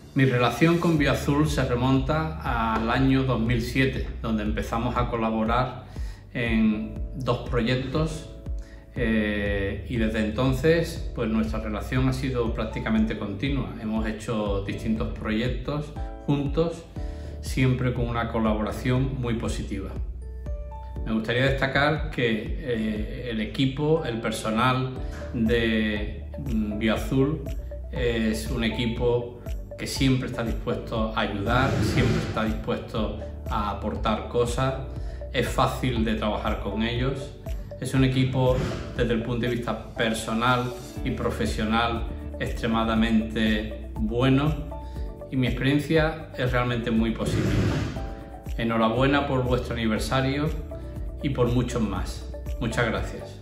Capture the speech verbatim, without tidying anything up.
Mi relación con Bioazul se remonta al año dos mil siete, donde empezamos a colaborar en dos proyectos eh, y desde entonces pues nuestra relación ha sido prácticamente continua. Hemos hecho distintos proyectos juntos, siempre con una colaboración muy positiva. Me gustaría destacar que eh, el equipo, el personal de Bioazul es un equipo que siempre está dispuesto a ayudar, siempre está dispuesto a aportar cosas, es fácil de trabajar con ellos, es un equipo desde el punto de vista personal y profesional extremadamente bueno y mi experiencia es realmente muy positiva. Enhorabuena por vuestro aniversario y por muchos más. Muchas gracias.